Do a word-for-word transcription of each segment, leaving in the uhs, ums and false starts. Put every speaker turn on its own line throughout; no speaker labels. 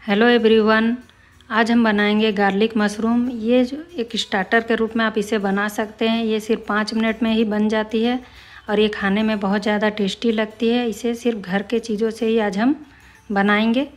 Hello everyone, आज हम बनाएंगे गार्लिक मशरूम। ये जो एक स्टार्टर के रूप में आप इसे बना सकते हैं। ये सिर्फ पाँच मिनट में ही बन जाती है और ये खाने में बहुत ज़्यादा टेस्टी लगती है। इसे सिर्फ घर के चीज़ों से ही आज हम बनाएंगे।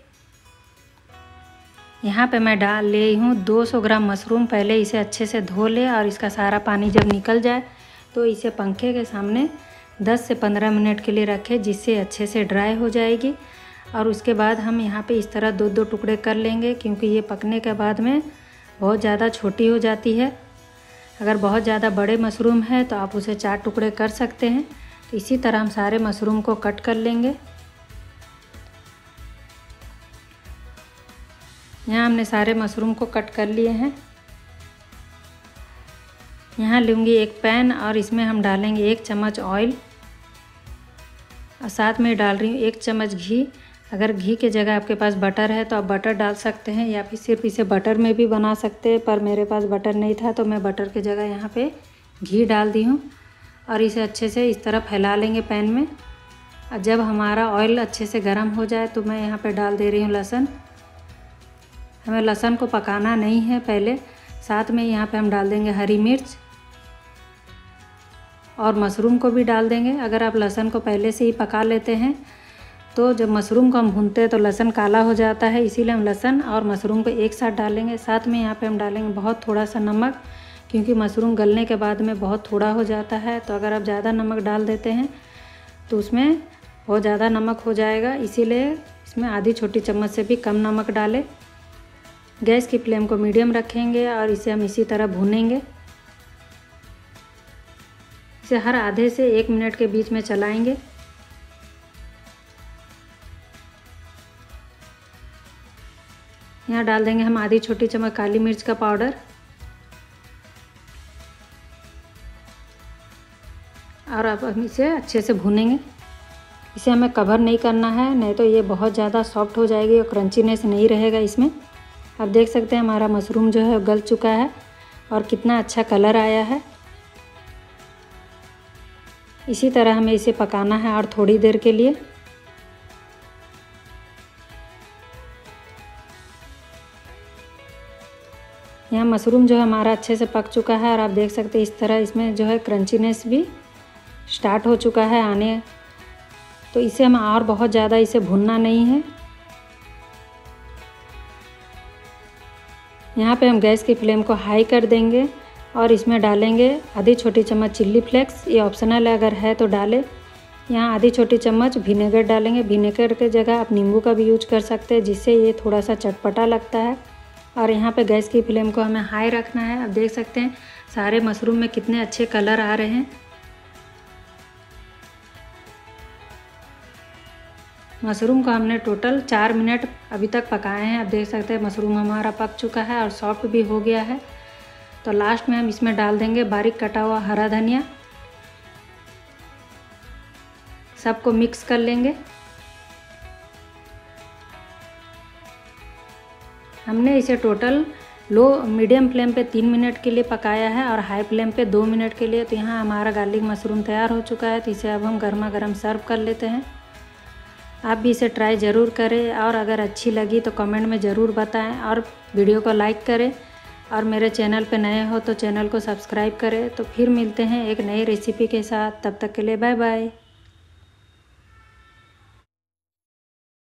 यहाँ पे मैं डाल ले हूँ दो सौ ग्राम मशरूम। पहले इसे अच्छे से धो ले और इसका सारा पानी जब निकल जाए तो इसे पंखे के सामने दस से पंद्रह मिनट के लिए रखें, जिससे अच्छे से ड्राई हो जाएगी। और उसके बाद हम यहाँ पे इस तरह दो दो टुकड़े कर लेंगे, क्योंकि ये पकने के बाद में बहुत ज़्यादा छोटी हो जाती है। अगर बहुत ज़्यादा बड़े मशरूम है तो आप उसे चार टुकड़े कर सकते हैं। तो इसी तरह हम सारे मशरूम को कट कर लेंगे। यहाँ हमने सारे मशरूम को कट कर लिए हैं। यहाँ लूँगी एक पैन और इसमें हम डालेंगे एक चम्मच ऑयल और साथ में डाल रही हूँ एक चम्मच घी। अगर घी के जगह आपके पास बटर है तो आप बटर डाल सकते हैं, या फिर सिर्फ इसे बटर में भी बना सकते हैं, पर मेरे पास बटर नहीं था तो मैं बटर के जगह यहाँ पे घी डाल दी हूँ। और इसे अच्छे से इस तरह फैला लेंगे पैन में। और जब हमारा ऑयल अच्छे से गर्म हो जाए तो मैं यहाँ पे डाल दे रही हूँ लहसुन। हमें लहसुन को पकाना नहीं है पहले। साथ में यहाँ पे हम डाल देंगे हरी मिर्च और मशरूम को भी डाल देंगे। अगर आप लहसुन को पहले से ही पका लेते हैं तो जब मशरूम को हम भूनते हैं तो लहसुन काला हो जाता है, इसीलिए हम लहसुन और मशरूम को एक साथ डालेंगे। साथ में यहाँ पे हम डालेंगे बहुत थोड़ा सा नमक, क्योंकि मशरूम गलने के बाद में बहुत थोड़ा हो जाता है। तो अगर आप ज़्यादा नमक डाल देते हैं तो उसमें बहुत ज़्यादा नमक हो जाएगा, इसीलिए इसमें आधी छोटी चम्मच से भी कम नमक डालें। गैस की फ्लेम को मीडियम रखेंगे और इसे हम इसी तरह भूनेंगे। इसे हर आधे से एक मिनट के बीच में चलाएंगे। यहाँ डाल देंगे हम आधी छोटी चम्मच काली मिर्च का पाउडर और अब हम इसे अच्छे से भूनेंगे। इसे हमें कवर नहीं करना है, नहीं तो ये बहुत ज़्यादा सॉफ्ट हो जाएगी और क्रंचीनेस नहीं रहेगा इसमें। आप देख सकते हैं हमारा मशरूम जो है गल चुका है और कितना अच्छा कलर आया है। इसी तरह हमें इसे पकाना है और थोड़ी देर के लिए। यहाँ मशरूम जो है हमारा अच्छे से पक चुका है और आप देख सकते हैं इस तरह इसमें जो है क्रंचीनेस भी स्टार्ट हो चुका है आने। तो इसे हम और बहुत ज़्यादा इसे भूनना नहीं है। यहाँ पे हम गैस की फ्लेम को हाई कर देंगे और इसमें डालेंगे आधी छोटी चम्मच चिल्ली फ्लेक्स। ये ऑप्शनल है, अगर है तो डालें। यहाँ आधी छोटी चम्मच विनेगर डालेंगे। विनेगर के जगह आप नींबू का भी यूज कर सकते हैं, जिससे ये थोड़ा सा चटपटा लगता है। और यहाँ पे गैस की फ्लेम को हमें हाई रखना है। अब देख सकते हैं सारे मशरूम में कितने अच्छे कलर आ रहे हैं। मशरूम को हमने टोटल चार मिनट अभी तक पकाए हैं। अब देख सकते हैं मशरूम हमारा पक चुका है और सॉफ्ट भी हो गया है। तो लास्ट में हम इसमें डाल देंगे बारीक कटा हुआ हरा धनिया। सबको मिक्स कर लेंगे। हमने इसे टोटल लो मीडियम फ्लेम पे तीन मिनट के लिए पकाया है और हाई फ्लेम पे दो मिनट के लिए। तो यहाँ हमारा गार्लिक मशरूम तैयार हो चुका है। तो इसे अब हम गर्मा गर्म सर्व कर लेते हैं। आप भी इसे ट्राई ज़रूर करें और अगर अच्छी लगी तो कमेंट में ज़रूर बताएं और वीडियो को लाइक करें। और मेरे चैनल पे नए हो तो चैनल को सब्सक्राइब करें। तो फिर मिलते हैं एक नई रेसिपी के साथ। तब तक के लिए बाय बाय।